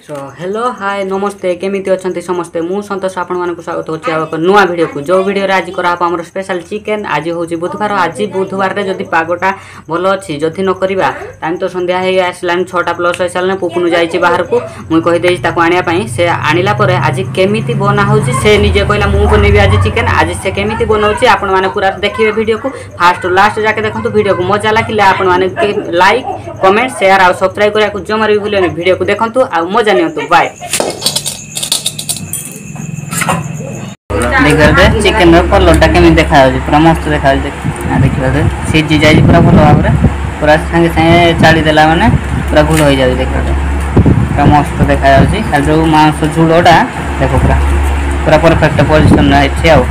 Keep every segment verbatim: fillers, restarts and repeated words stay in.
so hello hi नमस्ते केमिति अच्छे समस्ते मु संतोष आपण मानक स्वागत होछि एक नुआ वीडियो को जो वीडियो रे आज करा हमर स्पेशल चिकन आज होछि बुधवार आज बुधवार रे जदि पागोटा भलो अछि जदि न करिबा टाइम तो संध्या हे आसलान छटा प्लस होय सालने पुपुनु जाईछि बाहर को मुई कहि देछि ताको आनिया पई से आनिला परे आज केमिति बना होछि से निजे कहला मु बनेबी आज चिकन आज से केमिति बनौछि आपण माने पूरा देखिबे वीडियो को फास्ट टू लास्ट जाके देखंतु वीडियो को मजा लागिले आपण माने लाइक कमेंट शेयर आ सब्सक्राइब करिया को जमार भी भूलियोनी वीडियो को देखंतु आ मजा नियंतु बाय देखिए दे चिकन रो कलरटा केमि देखा होछि पूरा मस्त देखा होछि आ देखियो दे सिजी जाई पूरा भलो भाबरे पूरा संगे संगे चाली देला माने पूरा घुल होई जाई देखियो दे पूरा मस्त देखा होछि खाली जो मांस झुलोटा देखो पूरा पूरा परफेक्ट पोजीशन रे अछि आ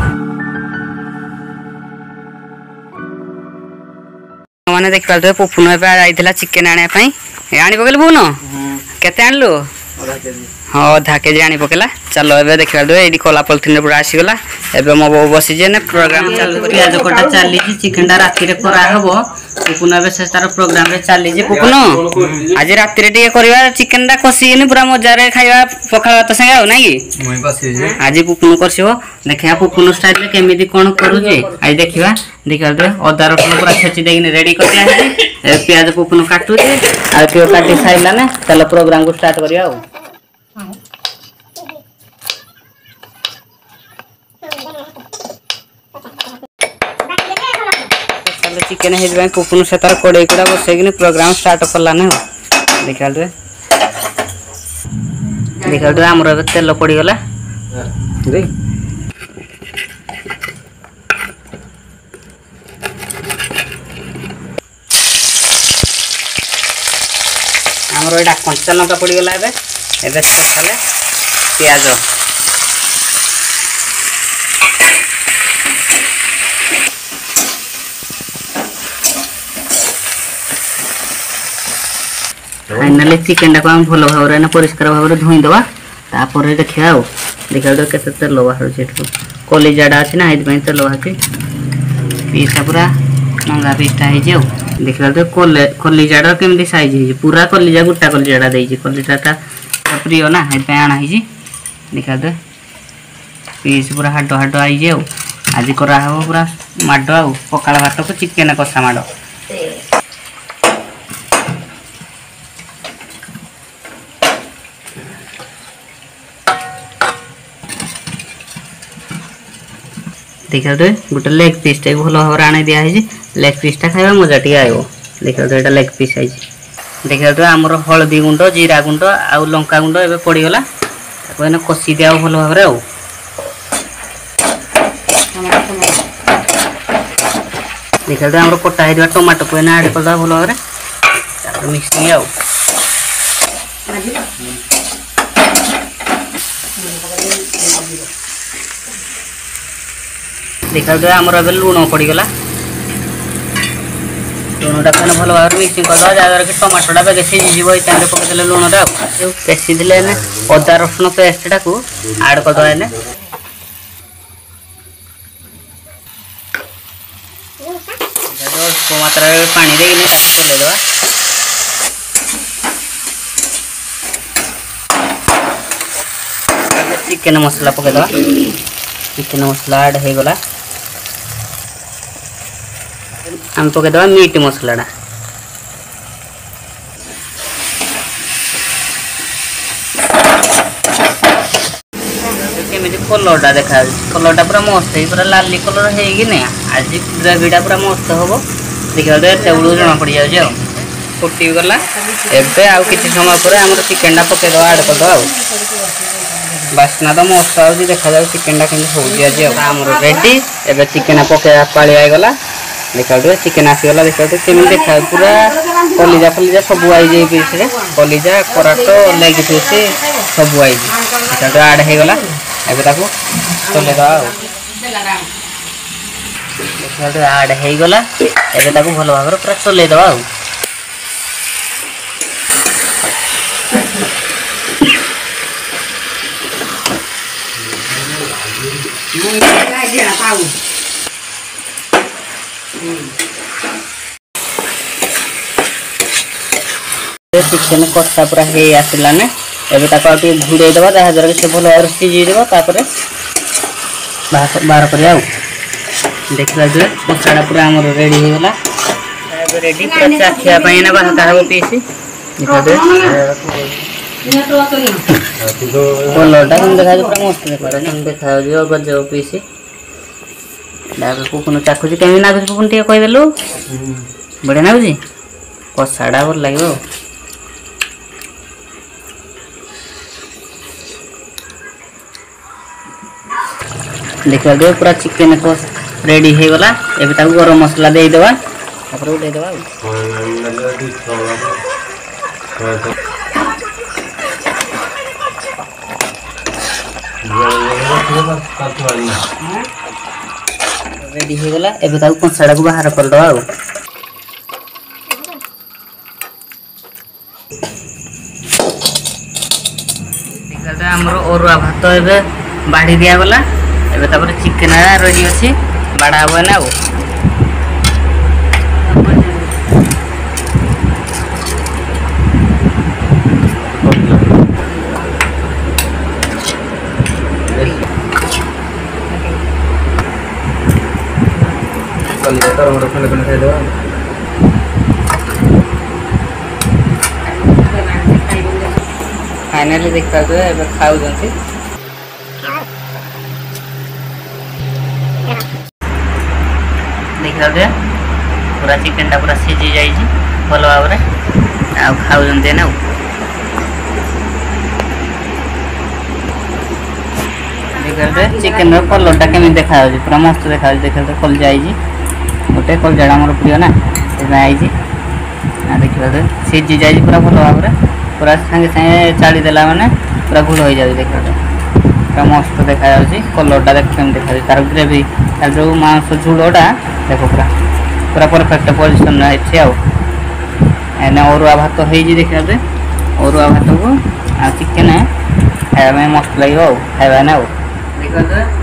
माने देख पाल दे पुपुन पे आइथिला चिकन आने पई आनी पकेल बुनो केते आनलु हाँ अधा के जी आनी पकेला चलो एबे देखिबा दे एडी कोला पॉलिथिन पूरा आसी गला एबे मो बसी जे ने प्रोग्राम चालू करी आज कोटा चाली जी चिकन टा राती रे करा हबो पुपुन एबे से तार प्रोग्राम रे चाली जी पुपुन आज राती रे टिके करबा चिकन टा कसी नि पूरा मजा रे खाइबा पखाला त संगे हो नाही की मोय बसी जे आज पुपुन करसिबो देखिया पुपुन स्टाइल रे केमिति कोन करू जे आज देखिबा देखिबा दे अदा रसुन पूरा छेची देगिन रेडी कर दिया है प्याज पुपुन काटू जे आ पियो काटी साइला ने चलो प्रोग्राम को स्टार्ट करिया हो चिकन हे पुपुन से तार कड़े कड़ा बसैकिन प्रोग्राम स्टार्ट करला ना देखा दे देखा दे हमर तेल पड़ी गला हमर एटा कंचा लंका पड़ी गला एबे एबे खाले प्याज फाइनली चिकन टाको हम भल भाव रे परिष्कार भाव रे धोई दवा तापर देखिया आ देखा दे केते तेल बाहर जेठो कलिजाडा अछि ना हेद पई तेल बाहर पीसा पूरा मंगा पीसा हे जे देखा दे कोले कलिजाडा केमदी साइज हे पूरा कलिजा गुटा कलिजाडा देई जे कलिजाटा प्रिय ना हेद पई आना हे जे देखा दे पीस पूरा हाडो हाडो आई जे आज करा हो पूरा माडो आ पकाळ भात को चिकन कसा माडो देखा दे गोटे लेग पीस टा भल भाव आने दिया है लेग पीस टा खाइबा मजा टी आयो देखा दे एटा लेग पीस आई देखा दे हमर हल्दी गुंड जीरा गुंड आ लंका गुंड एबे पड़ी गला ताको एने कसी दिया भल भाव रे आ देखा दे हमर कटा हेदिया टमाटो को एने ऐड कर दा भल भाव रे ताको मिक्सिंग आ देखा दे हमर एबे लूण पड़ी गला लूणटा पने भल भाव मिक्सिंग कर दवा जादर कि टमाटोटा बेगे सिझी जीवो इतान रे पके देले लूणटा पेसी दिले ने अदा रसुन पेस्ट टाको ऐड कर दवा ने जो मात्रा रे पानी दे ने ताको चले दवा चिकन मसाला पके दवा चिकन मसाला ऐड हे गला हम पके दवा मीट मसाला केमिति कलरटा देखा कलरटा पूरा मस्त है पूरा लाली कलर है कि नहीं आज ग्रेवीटा पूरा मस्त हबो देखा दे टेबल जना पड़ जाउ फुटी गला एबे आ किछि समय पर हमर चिकनटा पके दवा ऐड कर दवा बासना तो मस्त आउजी देखा जाउ चिकनटा केमि हो दिया जे हमर रेडी एबे चिकन पके पाली आइ गला देखा दे चिकन आसी गला देखा दे केमि देखा पूरा कलिजा कलिजा सब आई जे पीस रे कलिजा कराटो लेग पीस सब आई देखा दे ऐड हे गला एबे ताको चले दा देखा दे ऐड हे गला एबे ताको भलो भाबर पूरा चले दवा चिकेन कषा पूरा हे आसला ने एबे ताको आउ टिके घुड़े दबा जहा जरा से भलो और सिजी देबा तापर बाहर करिया देखला जे मसाला पूरा हमर रेडी हो गला एबे रेडी पूरा चाखिया पई ना बाहा का हो पीसी देखा दे कलरटा कम देखा जे पूरा मस्त देखा कम देखा जे गजब पीसी दाबे पुपुन चाखु जे केमी नागु पुपुन टिके कहि देलु बढ़िया नागु जी कसाड़ा भल लागो देखा दे पूरा चिकन को रेडी हो गला एबे ताको गरम मसाला दे देबा तापर उडे देबा रेडी हो गला एबे ताको कसाड़ा को बाहर कर दबा देखा दे हमरो ओरुआ भात एबे बाढ़ी दिया गला एबे तापर चिकन रेडी अछि बाड़ा हो ना ओ कल तर हमर खले खले खाइ देबा फाइनली देखा दे एबे खाउ जंती देखा दे पूरा चिकन टा पूरा सिजी जाई छी भलो भाबरे आ खाउ जंते ना देखा दे चिकन रो कलर टा केमी देखा हो पूरा मस्त देखा हो देखा दे कल जाई छी गोटे कल जड़ा हमर प्रिय ना से आई छी आ देखा दे सिजी जाई पूरा भलो भाबरे पूरा संगे संगे चाड़ी देला माने पूरा गुड़ हो जाई देखा दे पूरा मस्त देखा जाउची कलर टा देख केम देखा तार ग्रेवी तार जो मांस झुड़ोटा देखो पूरा पूरा परफेक्ट पोजीशन है छै आ एने ओरुआ भात होई जी देखा दे ओरुआ भात को आ चिकन है खाया में मस्त लागियो खाया ना देखा दे